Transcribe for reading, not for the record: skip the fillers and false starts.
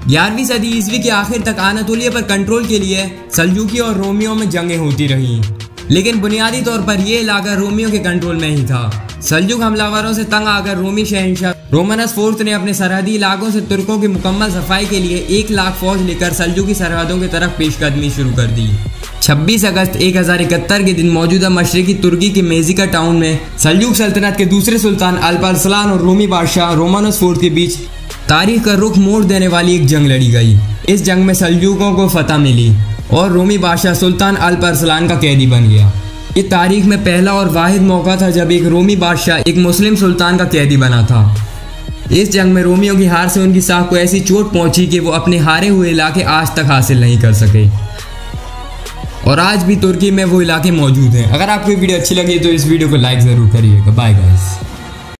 11वीं सदी ईस्वी के आखिर तक अनातोलिया पर कंट्रोल के लिए सल्जूकी और रोमियों में जंगें होती रहीं, लेकिन बुनियादी तौर पर यह इलाका रोमियों के कंट्रोल में ही था। सल्जूक हमलावरों से तंग आकर रोमी शहंशाह रोमनस IV ने अपने सरहदी इलाकों से तुर्कों की मुकम्मल सफाई के लिए 1 लाख फौज लेकर सल्जूकी सरहदों की तरफ पेशकदमी शुरू कर दी। 26 अगस्त 1071 के दिन मौजूदा मशरकी तुर्की के मेजिका टाउन में सल्जूक सल्तनत के दूसरे सुल्तान अल्प अरसलान और रोमी बादशाह रोमानस IV के बीच तारीख का रुख मोड़ देने वाली एक जंग लड़ी गई। इस जंग में सल्जूकों को फतह मिली और रोमी बादशाह सुल्तान अल्प अरसलान का कैदी बन गया। ये तारीख में पहला और वाहिद मौका था जब एक रोमी बादशाह एक मुस्लिम सुल्तान का कैदी बना था। इस जंग में रोमियों की हार से उनकी साख को ऐसी चोट पहुंची कि वो अपने हारे हुए इलाके आज तक हासिल नहीं कर सके और आज भी तुर्की में वो इलाके मौजूद हैं। अगर आपको ये वीडियो अच्छी लगी तो इस वीडियो को लाइक ज़रूर करिएगा। Bye guys.